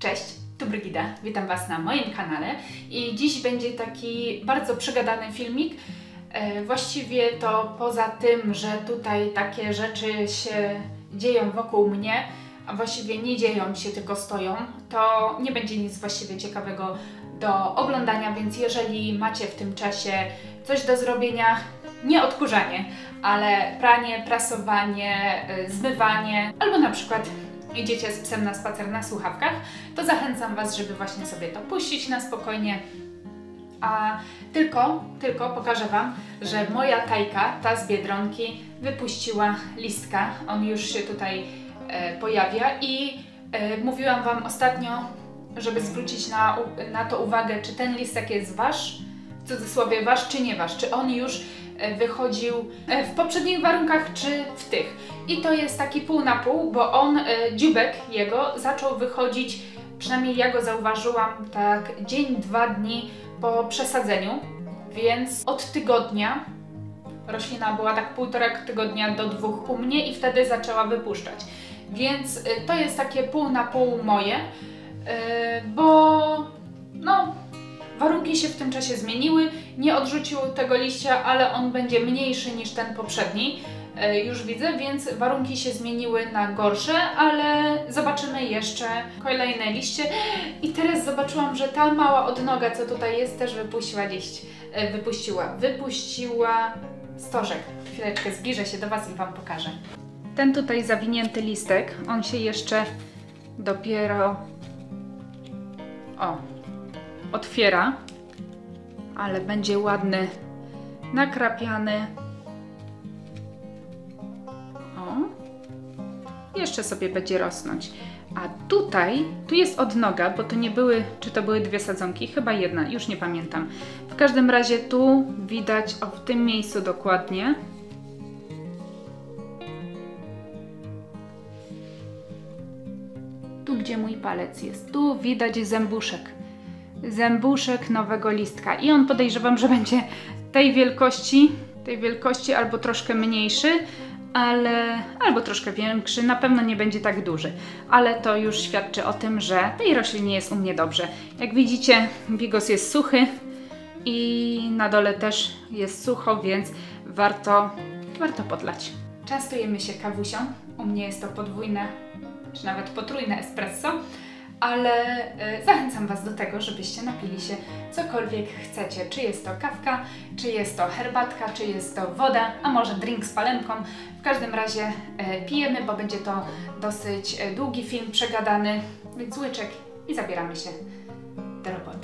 Cześć, tu Brygida, witam Was na moim kanale i dziś będzie taki bardzo przegadany filmik. Właściwie to poza tym, że tutaj takie rzeczy się dzieją wokół mnie, a właściwie nie dzieją się, tylko stoją, to nie będzie nic właściwie ciekawego do oglądania, więc jeżeli macie w tym czasie coś do zrobienia, nie odkurzanie, ale pranie, prasowanie, zmywanie, albo na przykład idziecie z psem na spacer na słuchawkach, to zachęcam Was, żeby właśnie sobie to puścić na spokojnie. A tylko pokażę Wam, że moja Tajka, ta z Biedronki, wypuściła listka. On już się tutaj pojawia i mówiłam Wam ostatnio, żeby zwrócić na to uwagę, czy ten listek jest Wasz, w cudzysłowie Wasz, czy nie Wasz, czy on już wychodził w poprzednich warunkach, czy w tych. I to jest taki pół na pół, bo on, dzióbek jego, zaczął wychodzić, przynajmniej ja go zauważyłam, tak dzień, 2 dni po przesadzeniu, więc od tygodnia, roślina była tak 1,5 tygodnia do 2 u mnie i wtedy zaczęła wypuszczać. Więc to jest takie pół na pół moje, bo no, warunki się w tym czasie zmieniły, nie odrzucił tego liścia, ale on będzie mniejszy niż ten poprzedni, już widzę, więc warunki się zmieniły na gorsze, ale zobaczymy jeszcze kolejne liście. I teraz zobaczyłam, że ta mała odnoga, co tutaj jest, też wypuściła liść. Wypuściła stożek. Chwileczkę, zbliżę się do Was i Wam pokażę. Ten tutaj zawinięty listek, on się jeszcze dopiero otwiera, ale będzie ładny, nakrapiany. Jeszcze sobie będzie rosnąć. A tutaj, tu jest odnoga, bo to nie były, czy to były 2 sadzonki? Chyba jedna, już nie pamiętam. W każdym razie tu widać, w tym miejscu dokładnie, tu gdzie mój palec jest, tu widać zębuszek. Zębuszek nowego listka i on, podejrzewam, że będzie tej wielkości albo troszkę mniejszy, albo troszkę większy, na pewno nie będzie tak duży, ale to już świadczy o tym, że tej roślinie jest u mnie dobrze. Jak widzicie, bigos jest suchy i na dole też jest sucho, więc warto podlać. Częstujemy się kawusią, u mnie jest to podwójne, czy nawet potrójne espresso, ale zachęcam Was do tego, żebyście napili się cokolwiek chcecie. Czy jest to kawka, czy jest to herbatka, czy jest to woda, a może drink z palemką. W każdym razie pijemy, bo będzie to dosyć długi film, przegadany, więc łyczek i zabieramy się do roboty.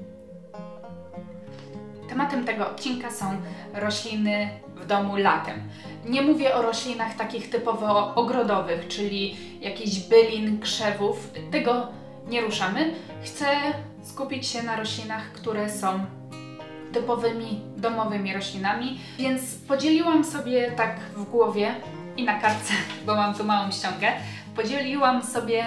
Tematem tego odcinka są rośliny w domu latem. Nie mówię o roślinach takich typowo ogrodowych, czyli jakichś bylin, krzewów. Tego nie ruszamy. Chcę skupić się na roślinach, które są typowymi domowymi roślinami, więc podzieliłam sobie tak w głowie i na kartce, bo mam tu małą ściągę, podzieliłam sobie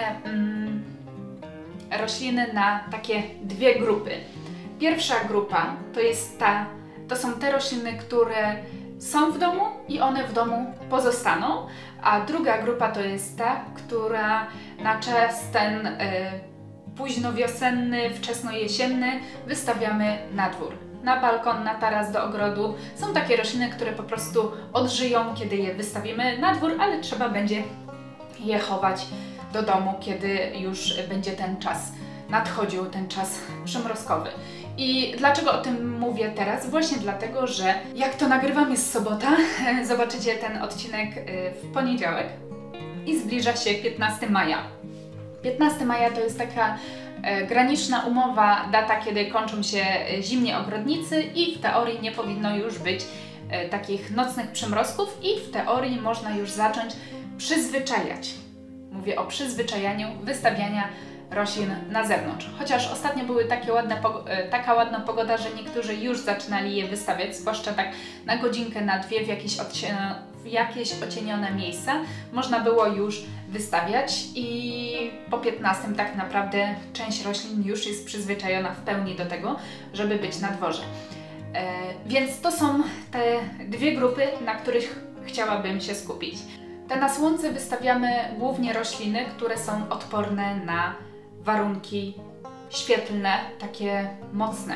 rośliny na takie 2 grupy. Pierwsza grupa to są te rośliny, które są w domu i one w domu pozostaną, a druga grupa to jest ta, która na czas ten późnowiosenny, wczesnojesienny wystawiamy na dwór, na balkon, na taras do ogrodu. Są takie rośliny, które po prostu odżyją, kiedy je wystawimy na dwór, ale trzeba będzie je chować do domu, kiedy już będzie ten czas nadchodził, ten czas przymrozkowy. I dlaczego o tym mówię teraz? Właśnie dlatego, że jak to nagrywam, jest sobota, zobaczycie ten odcinek w poniedziałek i zbliża się 15 maja. 15 maja to jest taka graniczna umowa, data, kiedy kończą się zimnie ogrodnicy i w teorii nie powinno już być takich nocnych przymrozków i w teorii można już zacząć przyzwyczajać. Mówię o przyzwyczajaniu wystawiania roślin na zewnątrz. Chociaż ostatnio były taka ładna pogoda, że niektórzy już zaczynali je wystawiać, zwłaszcza tak na godzinkę, na 2 w jakieś ocienione miejsca można było już wystawiać i po 15 tak naprawdę część roślin już jest przyzwyczajona w pełni do tego, żeby być na dworze. Więc to są te 2 grupy, na których chciałabym się skupić. Te na słońce wystawiamy głównie rośliny, które są odporne na warunki świetlne, takie mocne,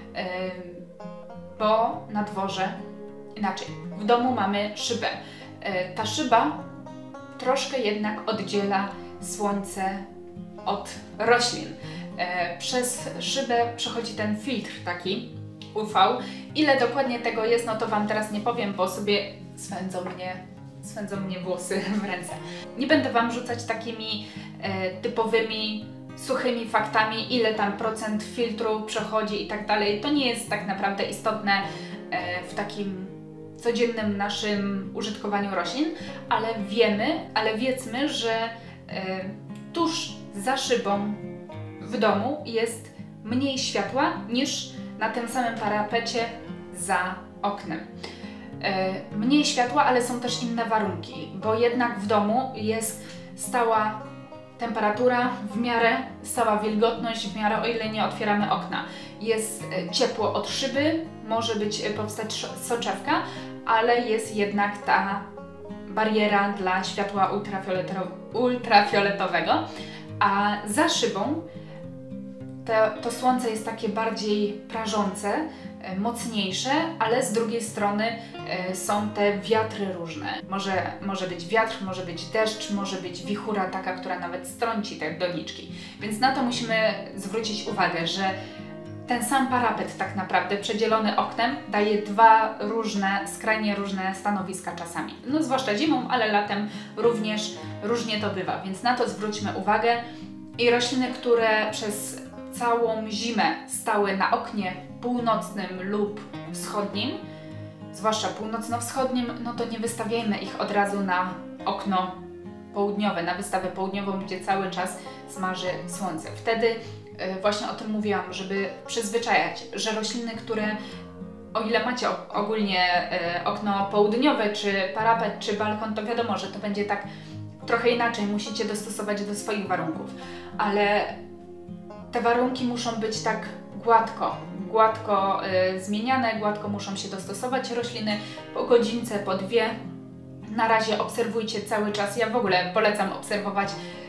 bo na dworze inaczej. W domu mamy szybę. Ta szyba troszkę jednak oddziela słońce od roślin. Przez szybę przechodzi ten filtr taki UV. Ile dokładnie tego jest, no to Wam teraz nie powiem, bo sobie swędzą mnie włosy w ręce. Nie będę Wam rzucać takimi typowymi, suchymi faktami, ile tam procent filtru przechodzi i tak dalej. To nie jest tak naprawdę istotne w takim codziennym naszym użytkowaniu roślin, ale wiedzmy, że tuż za szybą w domu jest mniej światła niż na tym samym parapecie za oknem. Mniej światła, ale są też inne warunki, bo jednak w domu jest stała temperatura, w miarę stała wilgotność, w miarę o ile nie otwieramy okna. Jest ciepło od szyby, może powstać soczewka, ale jest jednak ta bariera dla światła ultrafioletowego, a za szybą to słońce jest takie bardziej prażące, mocniejsze, ale z drugiej strony są te wiatry różne. Może być wiatr, może być deszcz, może być wichura taka, która nawet strąci te doniczki. Więc na to musimy zwrócić uwagę, że ten sam parapet tak naprawdę przedzielony oknem daje dwa skrajnie różne stanowiska czasami. No zwłaszcza zimą, ale latem również różnie to bywa, więc na to zwróćmy uwagę. I rośliny, które przez całą zimę stały na oknie północnym lub wschodnim, zwłaszcza północno-wschodnim, no to nie wystawiajmy ich od razu na okno południowe, na wystawę południową, gdzie cały czas smaży słońce. Wtedy właśnie o tym mówiłam, żeby przyzwyczajać, że rośliny, które o ile macie ogólnie okno południowe, czy parapet, czy balkon, to wiadomo, że to będzie tak trochę inaczej, musicie dostosować do swoich warunków, ale te warunki muszą być tak gładko zmieniane, gładko muszą się dostosować rośliny po godzince, po dwie. Na razie obserwujcie cały czas. Ja w ogóle polecam obserwować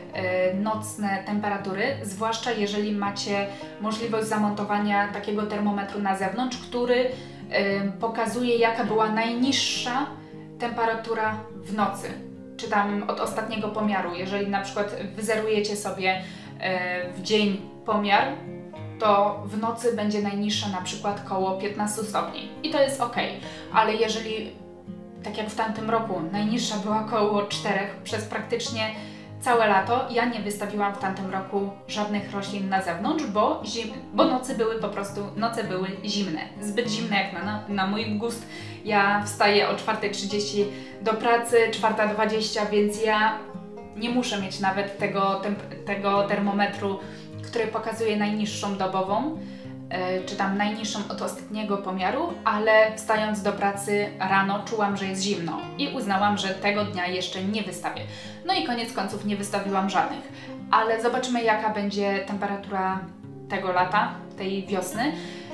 nocne temperatury, zwłaszcza jeżeli macie możliwość zamontowania takiego termometru na zewnątrz, który pokazuje, jaka była najniższa temperatura w nocy, czy tam od ostatniego pomiaru. Jeżeli na przykład wyzerujecie sobie w dzień pomiar, to w nocy będzie najniższa na przykład koło 15 stopni i to jest ok, ale jeżeli tak jak w tamtym roku najniższa była koło 4 przez praktycznie całe lato, ja nie wystawiłam w tamtym roku żadnych roślin na zewnątrz, bo noce były zimne, zbyt zimne jak na mój gust. Ja wstaję o 4:30 do pracy, 4:20, więc ja nie muszę mieć nawet tego termometru, który pokazuje najniższą dobową, czy tam najniższą od ostatniego pomiaru, ale wstając do pracy rano czułam, że jest zimno i uznałam, że tego dnia jeszcze nie wystawię. No i koniec końców nie wystawiłam żadnych, ale zobaczymy, jaka będzie temperatura tego lata, tej wiosny.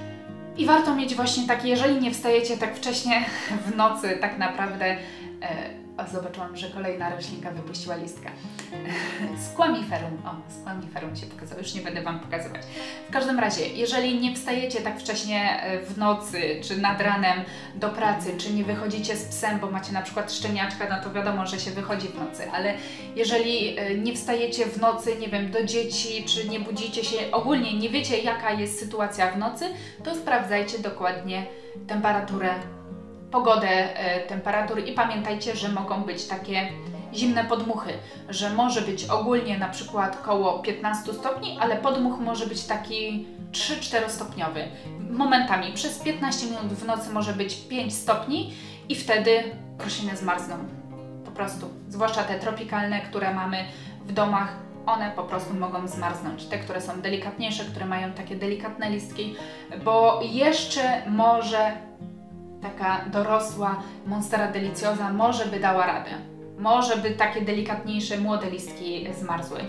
I warto mieć właśnie takie, jeżeli nie wstajecie tak wcześnie w nocy, tak naprawdę zobaczyłam, że kolejna roślinka wypuściła listka. Squamiferum. O, Squamiferum się pokazało, już nie będę Wam pokazywać. W każdym razie, jeżeli nie wstajecie tak wcześnie w nocy, czy nad ranem do pracy, czy nie wychodzicie z psem, bo macie na przykład szczeniaczka, no to wiadomo, że się wychodzi w nocy, ale jeżeli nie wstajecie w nocy, nie wiem, do dzieci, czy nie budzicie się, ogólnie nie wiecie, jaka jest sytuacja w nocy, to sprawdzajcie dokładnie temperaturę, pogodę temperatury i pamiętajcie, że mogą być takie zimne podmuchy, że może być ogólnie na przykład koło 15 stopni, ale podmuch może być taki 3-4 stopniowy. Momentami przez 15 minut w nocy może być 5 stopni i wtedy rośliny zmarzną. Po prostu. Zwłaszcza te tropikalne, które mamy w domach, one po prostu mogą zmarznąć. Te, które są delikatniejsze, które mają takie delikatne listki, bo jeszcze może taka dorosła Monstera deliciosa może by dała radę. Może by takie delikatniejsze, młode listki zmarzły,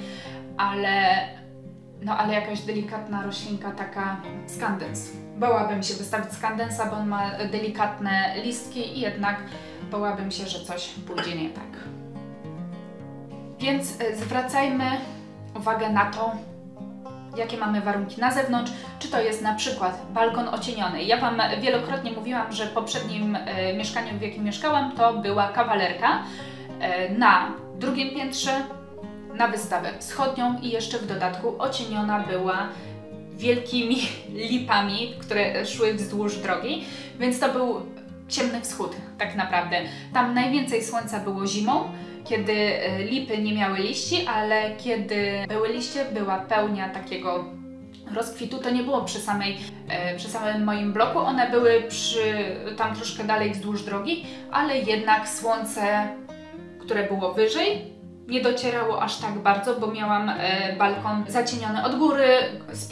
ale jakaś delikatna roślinka, taka skandens. Bałabym się wystawić skandensa, bo on ma delikatne listki i jednak bałabym się, że coś pójdzie nie tak. Więc zwracajmy uwagę na to, jakie mamy warunki na zewnątrz, czy to jest na przykład balkon ocieniony. Ja Wam wielokrotnie mówiłam, że w poprzednim mieszkaniu, w jakim mieszkałam, to była kawalerka na drugim piętrze, na wystawę wschodnią i jeszcze w dodatku ocieniona była wielkimi lipami, które szły wzdłuż drogi, więc to był ciemny wschód tak naprawdę. Tam najwięcej słońca było zimą, kiedy lipy nie miały liści, ale kiedy były liście, była pełnia takiego rozkwitu. To nie było przy samym moim bloku, one były tam troszkę dalej wzdłuż drogi, ale jednak słońce, które było wyżej, nie docierało aż tak bardzo, bo miałam balkon zacieniony od góry, z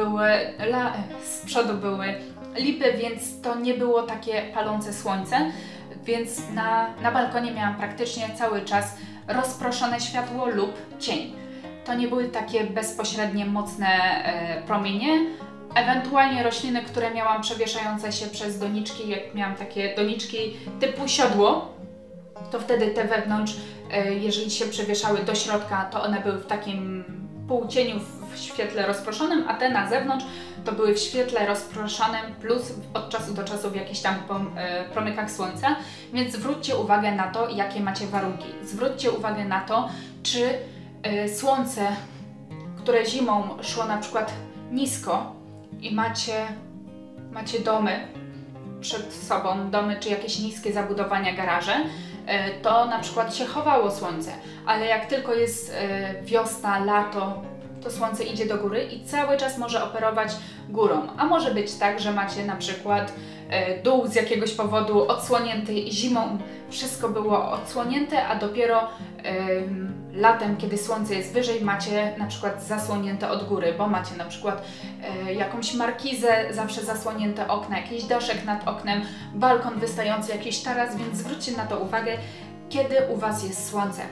przodu były lipy, więc to nie było takie palące słońce, więc na balkonie miałam praktycznie cały czas rozproszone światło lub cień. To nie były takie bezpośrednie, mocne promienie. Ewentualnie rośliny, które miałam przewieszające się przez doniczki, jak miałam takie doniczki typu siodło, to wtedy te wewnątrz, jeżeli się przewieszały do środka, to one były w takim półcieniu w świetle rozproszonym, a te na zewnątrz to były w świetle rozproszonym plus od czasu do czasu w jakichś tam promykach słońca, więc zwróćcie uwagę na to, jakie macie warunki. Zwróćcie uwagę na to, czy słońce, które zimą szło na przykład nisko i macie domy przed sobą, domy czy jakieś niskie zabudowania, garaże, to na przykład się chowało słońce, ale jak tylko jest wiosna, lato, to słońce idzie do góry i cały czas może operować górą. A może być tak, że macie na przykład dół z jakiegoś powodu odsłonięty zimą, wszystko było odsłonięte, a dopiero latem, kiedy słońce jest wyżej, macie na przykład zasłonięte od góry, bo macie na przykład jakąś markizę, zawsze zasłonięte okna, jakiś daszek nad oknem, balkon wystający, jakiś taras, więc zwróćcie na to uwagę, kiedy u Was jest słońce.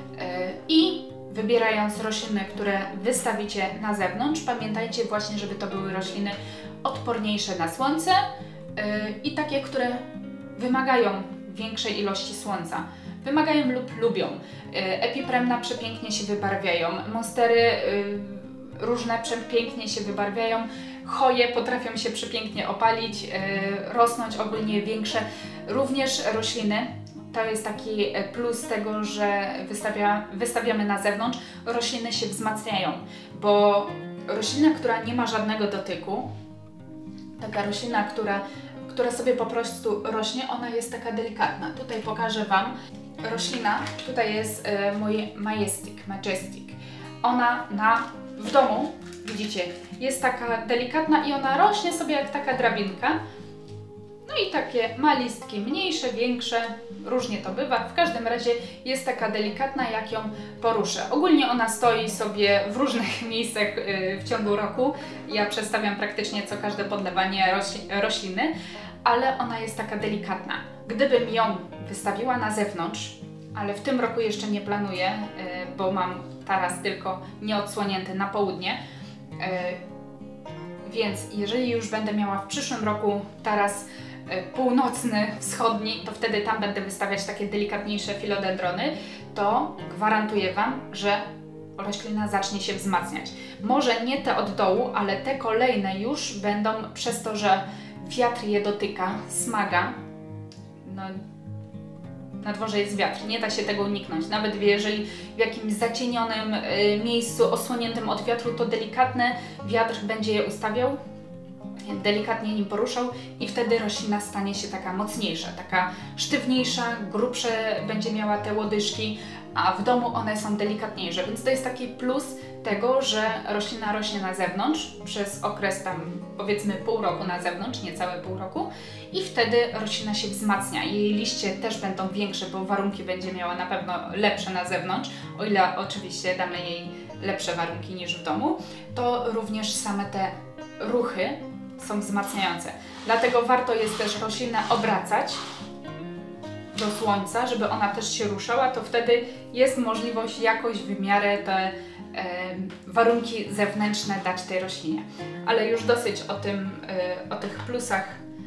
I wybierając rośliny, które wystawicie na zewnątrz, pamiętajcie właśnie, żeby to były rośliny odporniejsze na słońce i takie, które wymagają większej ilości słońca. Wymagają lub lubią. Epipremna przepięknie się wybarwiają, monstery różne przepięknie się wybarwiają, choje potrafią się przepięknie opalić, rosnąć ogólnie większe. Również rośliny, to jest taki plus tego, że wystawiamy na zewnątrz, rośliny się wzmacniają, bo roślina, która nie ma żadnego dotyku, taka roślina, która sobie po prostu rośnie, ona jest taka delikatna. Tutaj pokażę Wam roślina, tutaj jest mój Majestic. Ona w domu, widzicie, jest taka delikatna i ona rośnie sobie jak taka drabinka. No i takie ma listki mniejsze, większe, różnie to bywa. W każdym razie jest taka delikatna, jak ją poruszę. Ogólnie ona stoi sobie w różnych miejscach w ciągu roku. Ja przestawiam praktycznie co każde podlewanie rośliny, ale ona jest taka delikatna. Gdybym ją wystawiła na zewnątrz, ale w tym roku jeszcze nie planuję, bo mam taras tylko nieodsłonięty na południe, więc jeżeli już będę miała w przyszłym roku taras północny, wschodni, to wtedy tam będę wystawiać takie delikatniejsze filodendrony, to gwarantuję Wam, że roślina zacznie się wzmacniać. Może nie te od dołu, ale te kolejne już będą, przez to, że wiatr je dotyka, smaga, no, na dworze jest wiatr, nie da się tego uniknąć. Nawet jeżeli w jakimś zacienionym miejscu osłoniętym od wiatru, to delikatny wiatr będzie je ustawiał, delikatnie nim poruszał i wtedy roślina stanie się taka mocniejsza, taka sztywniejsza, grubsze będzie miała te łodyżki, a w domu one są delikatniejsze, więc to jest taki plus tego, że roślina rośnie na zewnątrz przez okres tam powiedzmy pół roku na zewnątrz, niecałe pół roku i wtedy roślina się wzmacnia. Jej liście też będą większe, bo warunki będzie miała na pewno lepsze na zewnątrz, o ile oczywiście damy jej lepsze warunki niż w domu, to również same te ruchy są wzmacniające. Dlatego warto jest też roślinę obracać do słońca, żeby ona też się ruszała, to wtedy jest możliwość jakoś w miarę te warunki zewnętrzne dać tej roślinie. Ale już dosyć o tych plusach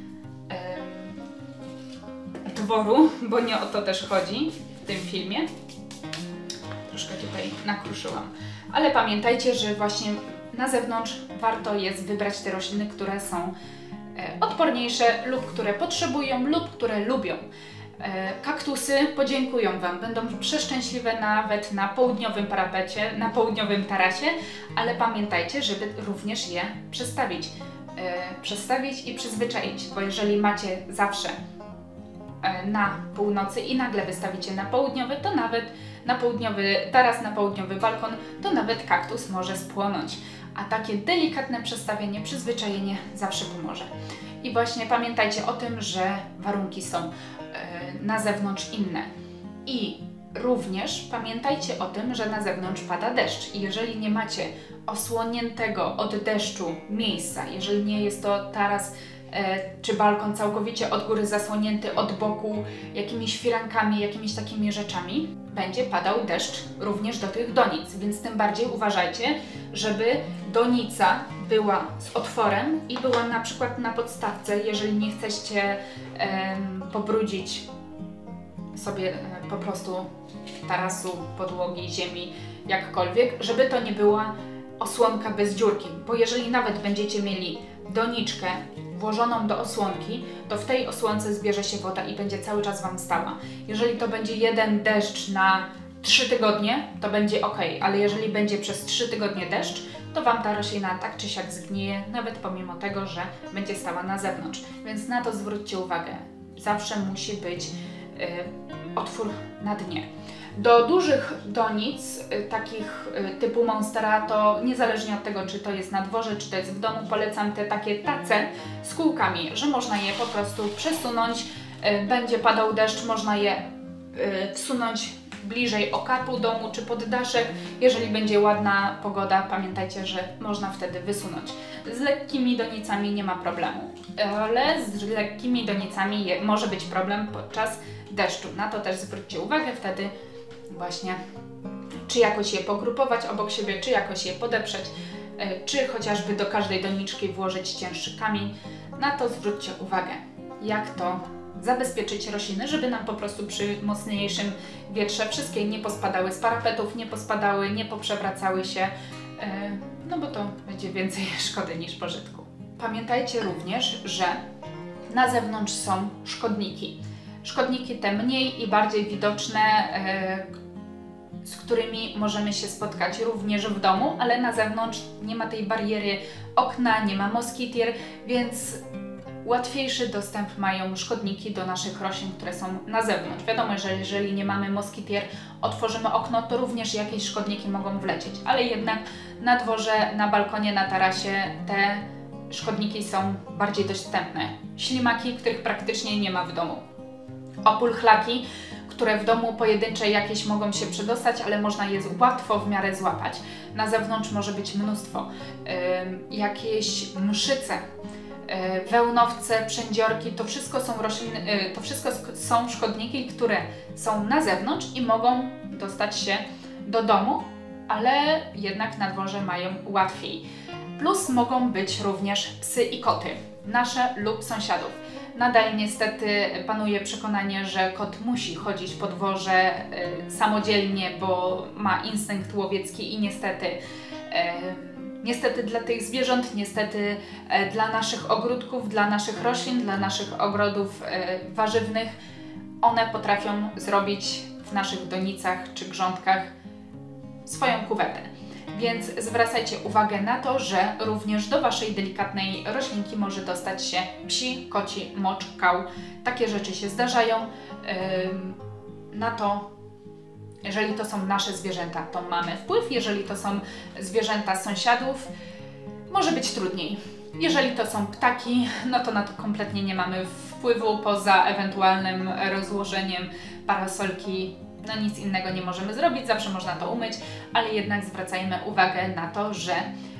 dworu, bo nie o to też chodzi w tym filmie. Troszkę tutaj nakruszyłam. Ale pamiętajcie, że właśnie na zewnątrz warto jest wybrać te rośliny, które są odporniejsze lub które potrzebują lub które lubią. Kaktusy podziękują Wam, będą przeszczęśliwe nawet na południowym parapecie, na południowym tarasie, ale pamiętajcie, żeby również je przestawić i przyzwyczaić, bo jeżeli macie zawsze na północy i nagle wystawicie na południowy, to nawet na południowy taras, na południowy balkon, to nawet kaktus może spłonąć. A takie delikatne przestawienie, przyzwyczajenie zawsze pomoże. I właśnie pamiętajcie o tym, że warunki są na zewnątrz inne. I również pamiętajcie o tym, że na zewnątrz pada deszcz. I jeżeli nie macie osłoniętego od deszczu miejsca, jeżeli nie jest to taras czy balkon całkowicie od góry zasłonięty od boku jakimiś firankami, jakimiś takimi rzeczami, będzie padał deszcz również do tych donic, więc tym bardziej uważajcie, żeby donica była z otworem i była na przykład na podstawce, jeżeli nie chcecie pobrudzić sobie po prostu tarasu, podłogi, ziemi, jakkolwiek, żeby to nie była osłonka bez dziurki, bo jeżeli nawet będziecie mieli doniczkę włożoną do osłonki, to w tej osłonce zbierze się woda i będzie cały czas Wam stała. Jeżeli to będzie jeden deszcz na 3 tygodnie, to będzie ok, ale jeżeli będzie przez 3 tygodnie deszcz, to Wam ta roślina tak czy siak zgnije, nawet pomimo tego, że będzie stała na zewnątrz. Więc na to zwróćcie uwagę. Zawsze musi być otwór na dnie. Do dużych donic, takich typu Monstera, to niezależnie od tego, czy to jest na dworze, czy to jest w domu, polecam te takie tace z kółkami, że można je po prostu przesunąć, będzie padał deszcz, można je wsunąć bliżej okapu domu czy pod daszek. Jeżeli będzie ładna pogoda, pamiętajcie, że można wtedy wysunąć. Z lekkimi donicami nie ma problemu, ale z lekkimi donicami może być problem podczas deszczu. Na to też zwróćcie uwagę wtedy właśnie, czy jakoś je pogrupować obok siebie, czy jakoś je podeprzeć, czy chociażby do każdej doniczki włożyć cięższy kamień. Na to zwróćcie uwagę, jak to zabezpieczyć rośliny, żeby nam po prostu przy mocniejszym wietrze wszystkie nie pospadały z parapetów, nie pospadały, nie poprzewracały się, no bo to będzie więcej szkody niż pożytku. Pamiętajcie również, że na zewnątrz są szkodniki. Szkodniki te mniej i bardziej widoczne, z którymi możemy się spotkać również w domu, ale na zewnątrz nie ma tej bariery okna, nie ma moskitier, więc łatwiejszy dostęp mają szkodniki do naszych roślin, które są na zewnątrz. Wiadomo, że jeżeli nie mamy moskitier, otworzymy okno, to również jakieś szkodniki mogą wlecieć, ale jednak na dworze, na balkonie, na tarasie te szkodniki są bardziej dostępne. Ślimaki, których praktycznie nie ma w domu. Opulchlaki, które w domu pojedyncze jakieś mogą się przedostać, ale można je łatwo w miarę złapać. Na zewnątrz może być mnóstwo. Jakieś mszyce, wełnowce, przędziorki, to wszystko są rośliny, to wszystko są szkodniki, które są na zewnątrz i mogą dostać się do domu, ale jednak na dworze mają łatwiej. Plus mogą być również psy i koty, nasze lub sąsiadów. Nadal niestety panuje przekonanie, że kot musi chodzić po dworze samodzielnie, bo ma instynkt łowiecki i niestety dla tych zwierząt, niestety dla naszych ogródków, dla naszych roślin, dla naszych ogrodów warzywnych, one potrafią zrobić w naszych donicach czy grządkach swoją kuwetę. Więc zwracajcie uwagę na to, że również do Waszej delikatnej roślinki może dostać się psi, koci mocz, kał. Takie rzeczy się zdarzają. Na to, jeżeli to są nasze zwierzęta, to mamy wpływ. Jeżeli to są zwierzęta sąsiadów, może być trudniej. Jeżeli to są ptaki, no to na to kompletnie nie mamy wpływu, poza ewentualnym rozłożeniem parasolki. No nic innego nie możemy zrobić, zawsze można to umyć, ale jednak zwracajmy uwagę na to, że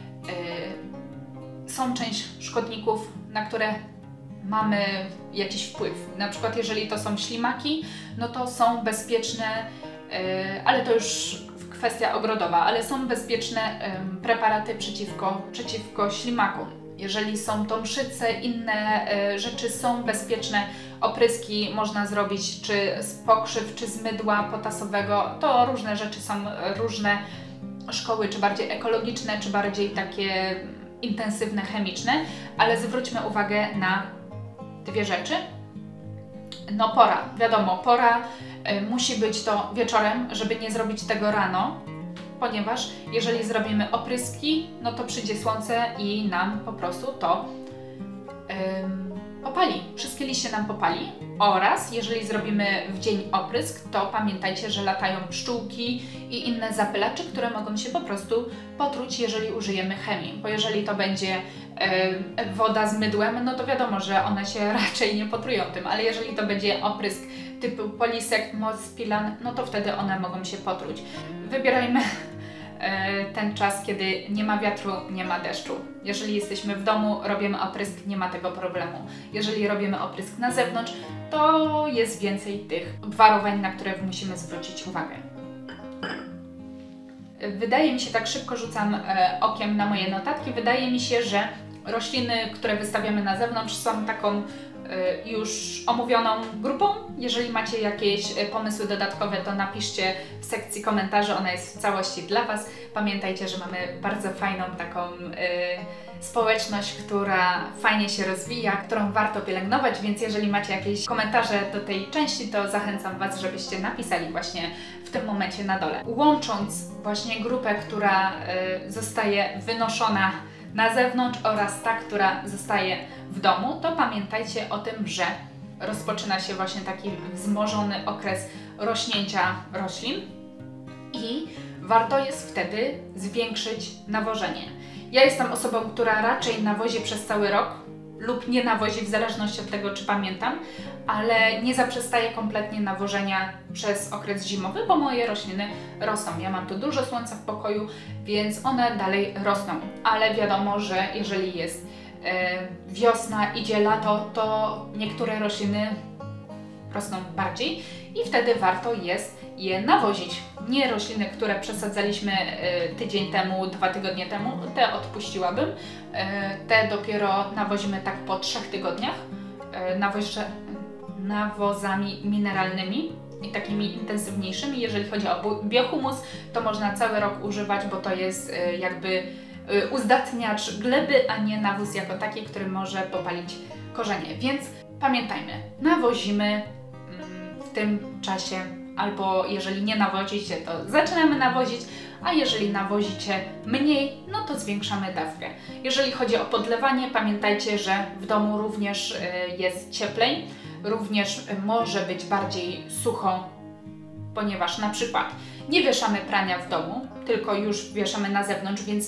są część szkodników, na które mamy jakiś wpływ. Na przykład jeżeli to są ślimaki, no to są bezpieczne, ale to już kwestia ogrodowa, ale są bezpieczne preparaty przeciwko ślimakom. Jeżeli są to mszyce, inne rzeczy są bezpieczne, opryski można zrobić czy z pokrzyw, czy z mydła potasowego, to różne rzeczy są, różne szkoły, czy bardziej ekologiczne, czy bardziej takie intensywne, chemiczne, ale zwróćmy uwagę na dwie rzeczy. No pora, wiadomo, pora musi być to wieczorem, żeby nie zrobić tego rano, ponieważ jeżeli zrobimy opryski, no to przyjdzie słońce i nam po prostu to popali. Wszystkie liście nam popali oraz jeżeli zrobimy w dzień oprysk, to pamiętajcie, że latają pszczółki i inne zapylacze, które mogą się po prostu potruć, jeżeli użyjemy chemii. Bo jeżeli to będzie woda z mydłem, no to wiadomo, że one się raczej nie potrują tym, ale jeżeli to będzie oprysk typu Polisekt, Mospilan, no to wtedy one mogą się potruć. Wybierajmy ten czas, kiedy nie ma wiatru, nie ma deszczu. Jeżeli jesteśmy w domu, robimy oprysk, nie ma tego problemu. Jeżeli robimy oprysk na zewnątrz, to jest więcej tych obwarowań, na które musimy zwrócić uwagę. Wydaje mi się, tak szybko rzucam okiem na moje notatki, wydaje mi się, że rośliny, które wystawiamy na zewnątrz, są taką już omówioną grupą. Jeżeli macie jakieś pomysły dodatkowe, to napiszcie w sekcji komentarzy, ona jest w całości dla Was. Pamiętajcie, że mamy bardzo fajną taką społeczność, która fajnie się rozwija, którą warto pielęgnować, więc jeżeli macie jakieś komentarze do tej części, to zachęcam Was, żebyście napisali właśnie w tym momencie na dole. Łącząc właśnie grupę, która zostaje wynoszona na zewnątrz oraz ta, która zostaje w domu, to pamiętajcie o tym, że rozpoczyna się właśnie taki wzmożony okres rośnięcia roślin i warto jest wtedy zwiększyć nawożenie. Ja jestem osobą, która raczej nawozi przez cały rok lub nie nawozi, w zależności od tego, czy pamiętam, ale nie zaprzestaję kompletnie nawożenia przez okres zimowy, bo moje rośliny rosną. Ja mam tu dużo słońca w pokoju, więc one dalej rosną, ale wiadomo, że jeżeli jest wiosna, idzie lato, to niektóre rośliny rosną bardziej i wtedy warto jest je nawozić. Nie rośliny, które przesadzaliśmy tydzień temu, 2 tygodnie temu, te odpuściłabym. Te dopiero nawozimy tak po 3 tygodniach nawozami mineralnymi i takimi intensywniejszymi. Jeżeli chodzi o biohumus, to można cały rok używać, bo to jest jakby uzdatniacz gleby, a nie nawóz jako taki, który może popalić korzenie. Więc pamiętajmy, nawozimy w tym czasie, albo jeżeli nie nawozicie, to zaczynamy nawozić, a jeżeli nawozicie mniej, no to zwiększamy dawkę. Jeżeli chodzi o podlewanie, pamiętajcie, że w domu również jest cieplej, również może być bardziej sucho, ponieważ na przykład nie wieszamy prania w domu, tylko już wieszamy na zewnątrz, więc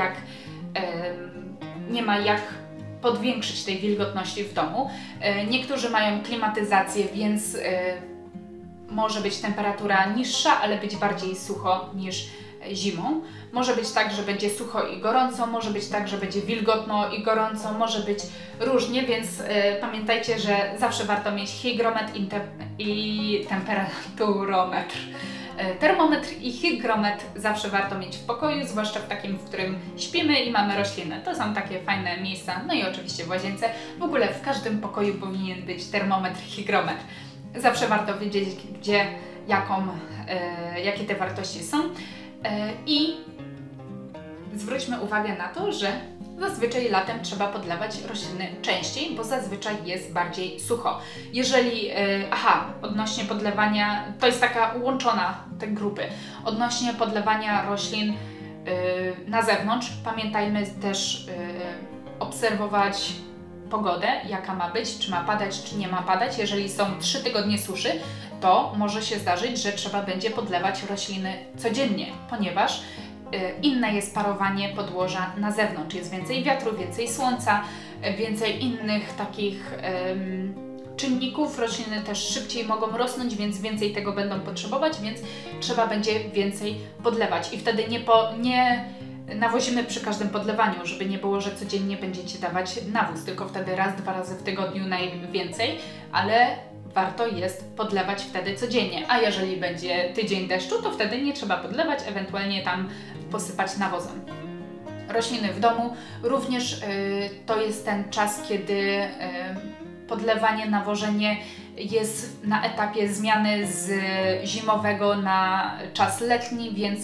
nie ma jak podwiększyć tej wilgotności w domu. Niektórzy mają klimatyzację, więc może być temperatura niższa, ale być bardziej sucho niż zimą. Może być tak, że będzie sucho i gorąco, może być tak, że będzie wilgotno i gorąco, może być różnie, więc pamiętajcie, że zawsze warto mieć hygrometr i temperaturometr. Termometr i hygrometr zawsze warto mieć w pokoju, zwłaszcza w takim, w którym śpimy i mamy rośliny. To są takie fajne miejsca, no i oczywiście w łazience. W ogóle w każdym pokoju powinien być termometr, hygrometr. Zawsze warto wiedzieć, gdzie, jakie te wartości są. I zwróćmy uwagę na to, że zazwyczaj latem trzeba podlewać rośliny częściej, bo zazwyczaj jest bardziej sucho. Jeżeli, odnośnie podlewania, to jest taka łączona te grupy. Odnośnie podlewania roślin na zewnątrz, pamiętajmy też obserwować pogodę, jaka ma być, czy ma padać, czy nie ma padać. Jeżeli są 3 tygodnie suszy, to może się zdarzyć, że trzeba będzie podlewać rośliny codziennie, ponieważ inne jest parowanie podłoża na zewnątrz. Jest więcej wiatru, więcej słońca, więcej innych takich czynników. Rośliny też szybciej mogą rosnąć, więc więcej tego będą potrzebować, więc trzeba będzie więcej podlewać. I wtedy nie nawozimy przy każdym podlewaniu, żeby nie było, że codziennie będziecie dawać nawóz, tylko wtedy raz, 2 razy w tygodniu najwięcej, ale warto jest podlewać wtedy codziennie. A jeżeli będzie tydzień deszczu, to wtedy nie trzeba podlewać, ewentualnie tam posypać nawozem. Rośliny w domu również to jest ten czas, kiedy podlewanie, nawożenie jest na etapie zmiany z zimowego na czas letni, więc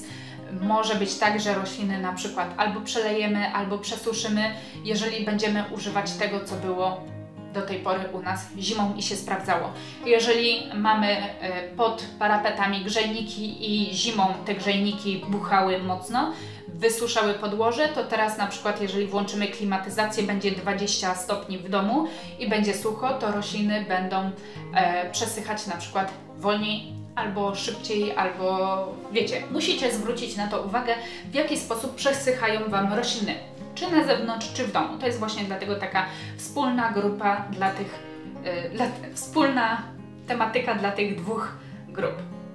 Może być tak, że rośliny na przykład albo przelejemy, albo przesuszymy, jeżeli będziemy używać tego, co było do tej pory u nas zimą i się sprawdzało. Jeżeli mamy pod parapetami grzejniki i zimą te grzejniki buchały mocno, wysuszały podłoże, to teraz na przykład jeżeli włączymy klimatyzację, będzie 20 stopni w domu i będzie sucho, to rośliny będą przesychać na przykład wolniej albo szybciej, albo wiecie, musicie zwrócić na to uwagę, w jaki sposób przesychają Wam rośliny, czy na zewnątrz, czy w domu. To jest właśnie dlatego taka wspólna grupa dla tych, wspólna tematyka dla tych dwóch grup.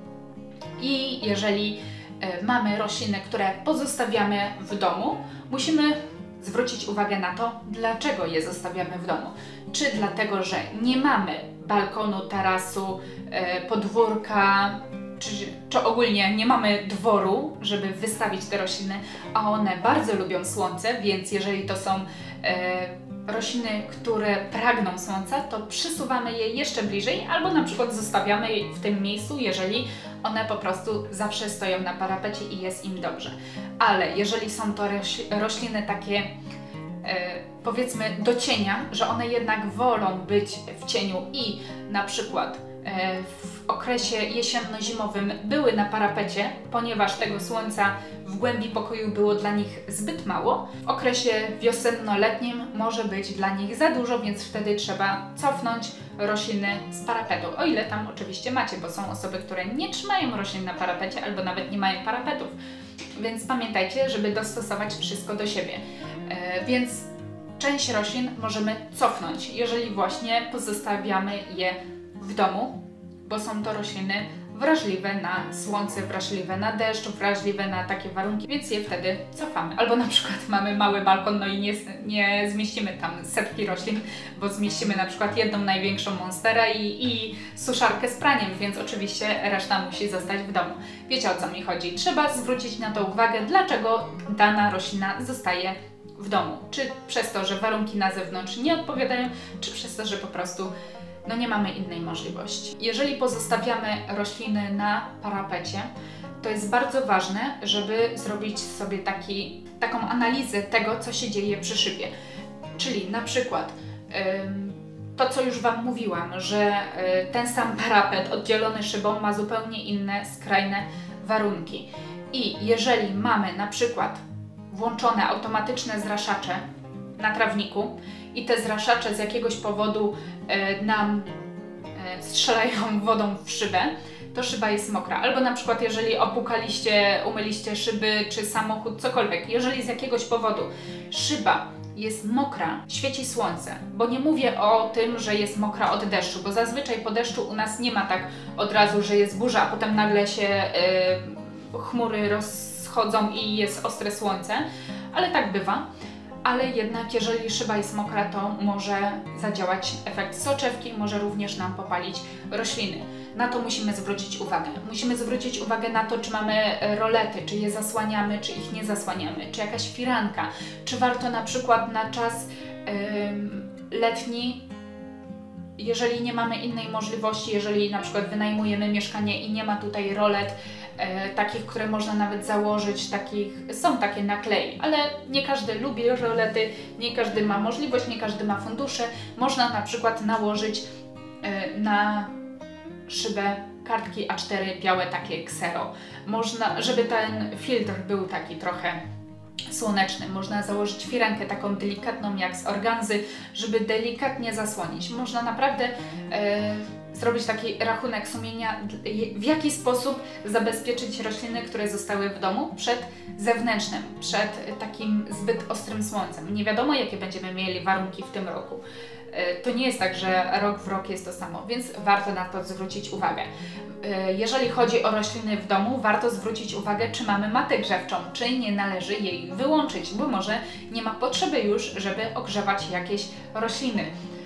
I jeżeli mamy rośliny, które pozostawiamy w domu, musimy zwrócić uwagę na to, dlaczego je zostawiamy w domu. Czy dlatego, że nie mamy balkonu, tarasu, podwórka, czy ogólnie nie mamy dworu, żeby wystawić te rośliny, a one bardzo lubią słońce, więc jeżeli to są rośliny, które pragną słońca, to przysuwamy je jeszcze bliżej, albo na przykład zostawiamy je w tym miejscu, jeżeli one po prostu zawsze stoją na parapecie i jest im dobrze. Ale jeżeli są to rośliny takie powiedzmy do cienia, że one jednak wolą być w cieniu i na przykład w okresie jesienno-zimowym były na parapecie, ponieważ tego słońca w głębi pokoju było dla nich zbyt mało. W okresie wiosenno-letnim może być dla nich za dużo, więc wtedy trzeba cofnąć rośliny z parapetu. O ile tam oczywiście macie, bo są osoby, które nie trzymają roślin na parapecie albo nawet nie mają parapetów. Więc pamiętajcie, żeby dostosować wszystko do siebie. Więc część roślin możemy cofnąć, jeżeli właśnie pozostawiamy je w domu, bo są to rośliny wrażliwe na słońce, wrażliwe na deszcz, wrażliwe na takie warunki, więc je wtedy cofamy. Albo na przykład mamy mały balkon, no i nie zmieścimy tam setki roślin, bo zmieścimy na przykład jedną największą monsterę i suszarkę z praniem, więc oczywiście reszta musi zostać w domu. Wiecie, o co mi chodzi. Trzeba zwrócić na to uwagę, dlaczego dana roślina zostaje w domu. Czy przez to, że warunki na zewnątrz nie odpowiadają, czy przez to, że po prostu no nie mamy innej możliwości. Jeżeli pozostawiamy rośliny na parapecie, to jest bardzo ważne, żeby zrobić sobie taką analizę tego, co się dzieje przy szybie. Czyli na przykład to, co już Wam mówiłam, że ten sam parapet oddzielony szybą ma zupełnie inne, skrajne warunki. I jeżeli mamy na przykład włączone automatyczne zraszacze na trawniku i te zraszacze z jakiegoś powodu nam strzelają wodą w szybę, to szyba jest mokra. Albo na przykład jeżeli opłukaliście, umyliście szyby czy samochód, cokolwiek, jeżeli z jakiegoś powodu szyba jest mokra, świeci słońce, bo nie mówię o tym, że jest mokra od deszczu, bo zazwyczaj po deszczu u nas nie ma tak od razu, że jest burza, a potem nagle się chmury rozchodzą i jest ostre słońce, ale tak bywa. Ale jednak jeżeli szyba jest mokra, to może zadziałać efekt soczewki, może również nam popalić rośliny. Na to musimy zwrócić uwagę. Musimy zwrócić uwagę na to, czy mamy rolety, czy je zasłaniamy, czy ich nie zasłaniamy, czy jakaś firanka, czy warto na przykład na czas letni, jeżeli nie mamy innej możliwości, jeżeli na przykład wynajmujemy mieszkanie i nie ma tutaj rolet, takich, które można nawet założyć, są takie na klej, ale nie każdy lubi rolety, nie każdy ma możliwość, nie każdy ma fundusze. Można na przykład nałożyć na szybę kartki A4 białe, takie ksero. Można, żeby ten filtr był taki trochę słoneczny, można założyć firankę taką delikatną jak z organzy, żeby delikatnie zasłonić. Można naprawdę zrobić taki rachunek sumienia, w jaki sposób zabezpieczyć rośliny, które zostały w domu przed zewnętrznym, przed takim zbyt ostrym słońcem. Nie wiadomo, jakie będziemy mieli warunki w tym roku. To nie jest tak, że rok w rok jest to samo, więc warto na to zwrócić uwagę. Jeżeli chodzi o rośliny w domu, warto zwrócić uwagę, czy mamy matę grzewczą, czy nie należy jej wyłączyć, bo może nie ma potrzeby już, żeby ogrzewać jakieś rośliny.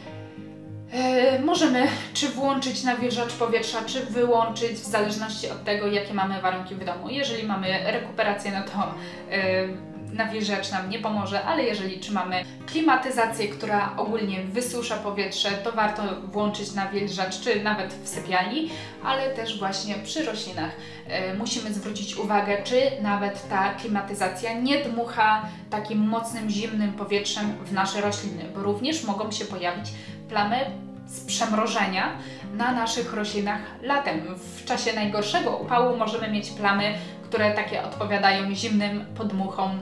Możemy czy włączyć nawilżacz powietrza, czy wyłączyć, w zależności od tego, jakie mamy warunki w domu. Jeżeli mamy rekuperację, no to nawilżacz nam nie pomoże, ale jeżeli trzymamy klimatyzację, która ogólnie wysusza powietrze, to warto włączyć nawilżacz, czy nawet w sypialni, ale też właśnie przy roślinach musimy zwrócić uwagę, czy nawet ta klimatyzacja nie dmucha takim mocnym, zimnym powietrzem w nasze rośliny, bo również mogą się pojawić plamy z przemrożenia na naszych roślinach latem. W czasie najgorszego upału możemy mieć plamy, które takie odpowiadają zimnym podmuchom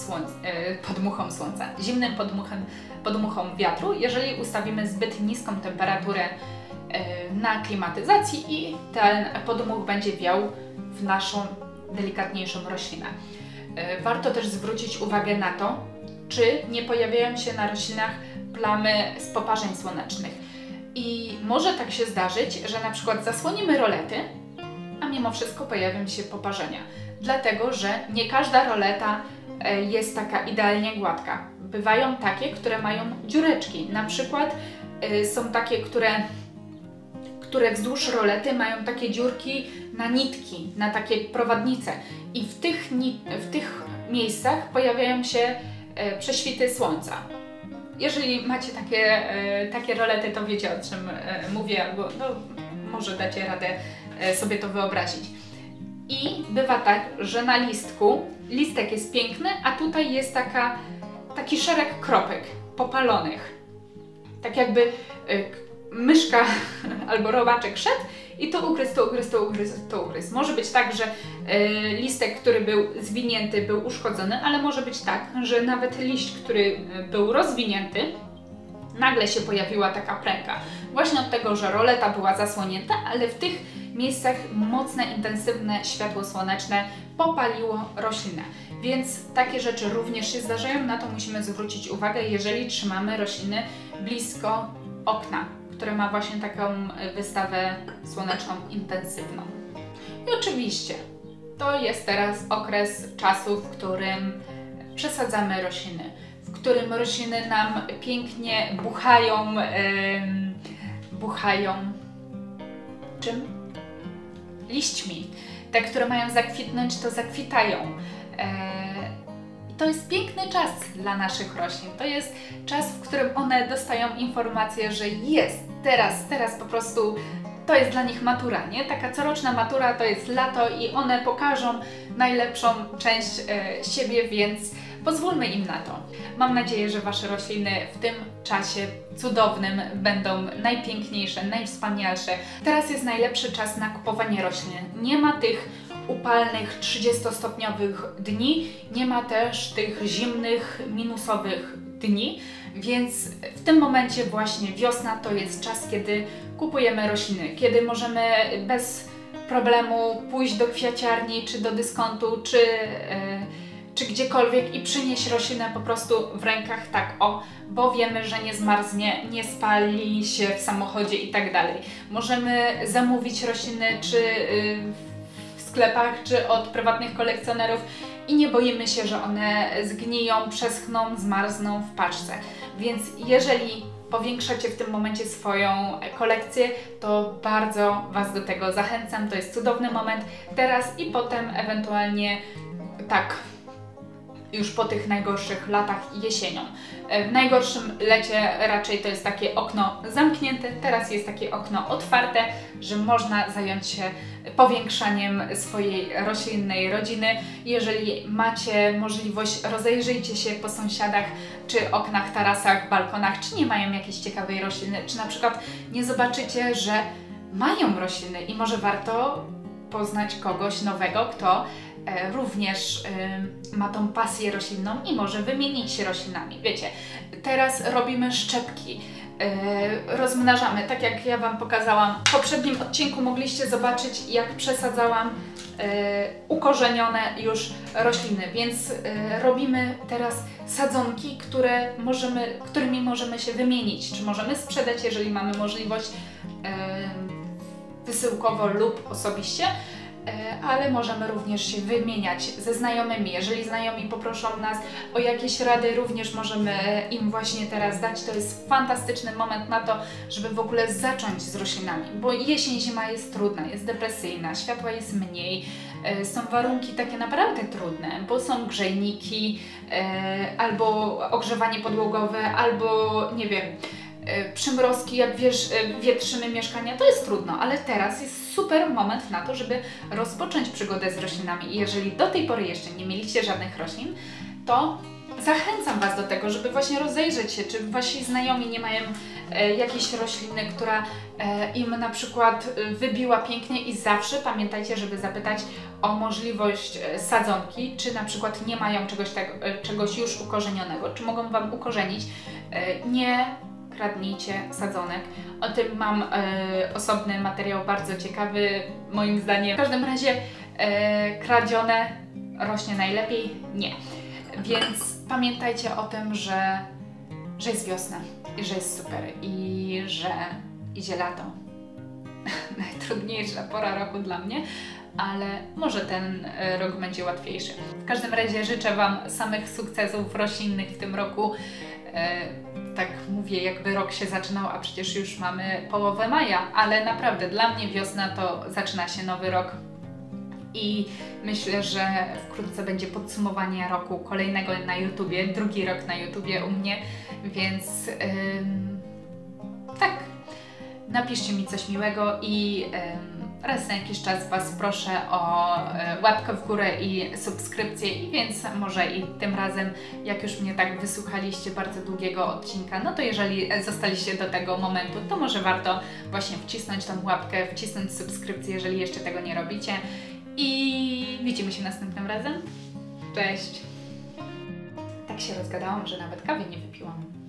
słońca, zimnym podmuchom wiatru, jeżeli ustawimy zbyt niską temperaturę na klimatyzacji i ten podmuch będzie wiał w naszą delikatniejszą roślinę. Warto też zwrócić uwagę na to, czy nie pojawiają się na roślinach plamy z poparzeń słonecznych. I może tak się zdarzyć, że na przykład zasłonimy rolety, a mimo wszystko pojawią się poparzenia. Dlatego, że nie każda roleta jest taka idealnie gładka. Bywają takie, które mają dziureczki. Na przykład są takie, które wzdłuż rolety mają takie dziurki na nitki, na takie prowadnice. I w tych miejscach pojawiają się prześwity słońca. Jeżeli macie takie rolety, to wiecie, o czym mówię, albo no, może dacie radę sobie to wyobrazić. I bywa tak, że na listek jest piękny, a tutaj jest taki szereg kropek popalonych. Tak jakby myszka albo robaczek szedł i to ugryzł. Może być tak, że listek, który był zwinięty, był uszkodzony, ale może być tak, że nawet liść, który był rozwinięty, nagle się pojawiła taka pręga. Właśnie od tego, że roleta była zasłonięta, ale w tych miejscach mocne, intensywne światło słoneczne popaliło roślinę. Więc takie rzeczy również się zdarzają, na to musimy zwrócić uwagę, jeżeli trzymamy rośliny blisko okna, które ma właśnie taką wystawę słoneczną intensywną. I oczywiście to jest teraz okres czasu, w którym przesadzamy rośliny, w którym rośliny nam pięknie buchają czym? Liśćmi. Te, które mają zakwitnąć, to zakwitają. To jest piękny czas dla naszych roślin. To jest czas, w którym one dostają informację, że jest, teraz po prostu to jest dla nich matura, nie? Taka coroczna matura to jest lato i one pokażą najlepszą część siebie, więc pozwólmy im na to. Mam nadzieję, że Wasze rośliny w tym czasie cudownym będą najpiękniejsze, najwspanialsze. Teraz jest najlepszy czas na kupowanie roślin. Nie ma tych upalnych 30-stopniowych dni, nie ma też tych zimnych, minusowych dni, więc w tym momencie właśnie wiosna to jest czas, kiedy kupujemy rośliny, kiedy możemy bez problemu pójść do kwiaciarni, czy do dyskontu, czy gdziekolwiek i przynieść roślinę po prostu w rękach tak bo wiemy, że nie zmarznie, nie spali się w samochodzie i tak dalej. Możemy zamówić rośliny czy w sklepach, czy od prywatnych kolekcjonerów i nie boimy się, że one zgniją, przeschną, zmarzną w paczce. Więc jeżeli powiększacie w tym momencie swoją kolekcję, to bardzo Was do tego zachęcam. To jest cudowny moment teraz i potem ewentualnie tak już po tych najgorszych latach jesienią. W najgorszym lecie raczej to jest takie okno zamknięte, teraz jest takie okno otwarte, że można zająć się powiększaniem swojej roślinnej rodziny. Jeżeli macie możliwość, rozejrzyjcie się po sąsiadach, czy oknach, tarasach, balkonach, czy nie mają jakiejś ciekawej rośliny, czy na przykład nie zobaczycie, że mają rośliny i może warto poznać kogoś nowego, kto również ma tą pasję roślinną i może wymienić się roślinami. Wiecie, teraz robimy szczepki, rozmnażamy, tak jak ja Wam pokazałam. W poprzednim odcinku mogliście zobaczyć, jak przesadzałam ukorzenione już rośliny, więc robimy teraz sadzonki, którymi możemy się wymienić, czy możemy sprzedać, jeżeli mamy możliwość wysyłkowo lub osobiście, ale możemy również się wymieniać ze znajomymi. Jeżeli znajomi poproszą nas o jakieś rady, również możemy im właśnie teraz dać. To jest fantastyczny moment na to, żeby w ogóle zacząć z roślinami, bo jesień, zima jest trudna, jest depresyjna, światła jest mniej, są warunki takie naprawdę trudne, bo są grzejniki, albo ogrzewanie podłogowe, albo nie wiem, przymrozki, jak wiesz, wietrzymy mieszkania, to jest trudno, ale teraz jest super moment na to, żeby rozpocząć przygodę z roślinami i jeżeli do tej pory jeszcze nie mieliście żadnych roślin, to zachęcam Was do tego, żeby właśnie rozejrzeć się, czy Wasi znajomi nie mają jakiejś rośliny, która im na przykład wybiła pięknie i zawsze pamiętajcie, żeby zapytać o możliwość sadzonki, czy na przykład nie mają czegoś już ukorzenionego, czy mogą Wam ukorzenić. Nie kradnijcie sadzonek. O tym mam osobny materiał, bardzo ciekawy moim zdaniem. W każdym razie kradzione rośnie najlepiej? Nie. Więc pamiętajcie o tym, że jest wiosna i że jest super i że idzie lato. Najtrudniejsza pora roku dla mnie, ale może ten rok będzie łatwiejszy. W każdym razie życzę Wam samych sukcesów roślinnych w tym roku. Tak mówię, jakby rok się zaczynał, a przecież już mamy połowę maja, ale naprawdę dla mnie wiosna to zaczyna się nowy rok. I myślę, że wkrótce będzie podsumowanie roku kolejnego na YouTubie, drugi rok na YouTubie u mnie, więc tak, napiszcie mi coś miłego i raz na jakiś czas Was proszę o łapkę w górę i subskrypcję, i więc może i tym razem, jak już mnie tak wysłuchaliście bardzo długiego odcinka, no to jeżeli zostaliście do tego momentu, to może warto właśnie wcisnąć tą łapkę, wcisnąć subskrypcję, jeżeli jeszcze tego nie robicie. I widzimy się następnym razem. Cześć! Tak się rozgadałam, że nawet kawy nie wypiłam.